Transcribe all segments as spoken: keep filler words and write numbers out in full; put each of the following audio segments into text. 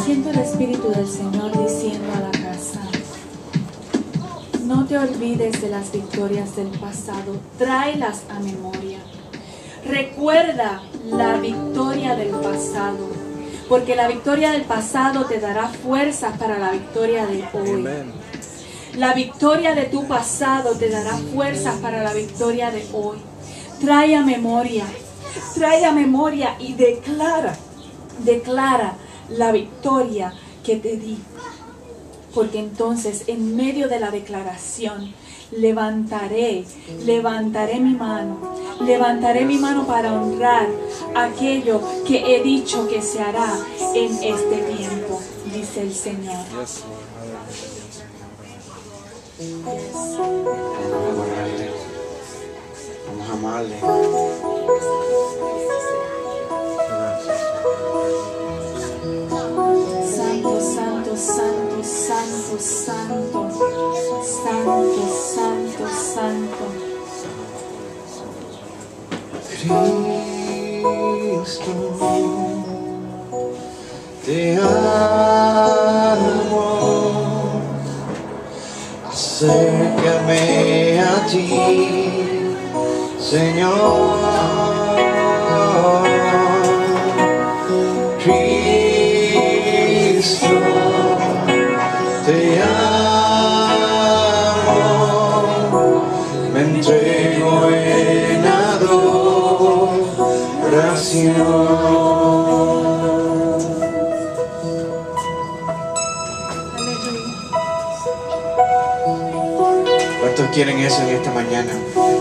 Siento el Espíritu del Señor diciendo a la casa: no te olvides de las victorias del pasado, tráelas a memoria. Recuerda la victoria del pasado, porque la victoria del pasado te dará fuerzas para la victoria de hoy. Amen. La victoria de tu pasado te dará fuerzas para la victoria de hoy. Trae a memoria, trae a memoria y declara, declara la victoria que te di. Porque entonces en medio de la declaración levantaré, levantaré mi mano, levantaré mi mano para honrar aquello que he dicho que se hará en este tiempo, dice el Señor. Yes, Yes. Vamos a adorarle. Vamos a amarle. Santo, santo, santo, santo, santo, santo, santo, santo. Cristo, te amo. Acércame a ti, Señor. Cristo, te amo. Me entrego en adoración. ¿Cuántos quieren eso en esta mañana?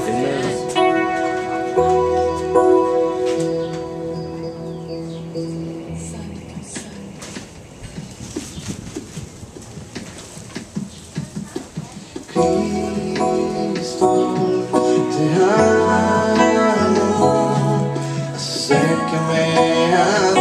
Cristo, te amo, acércame a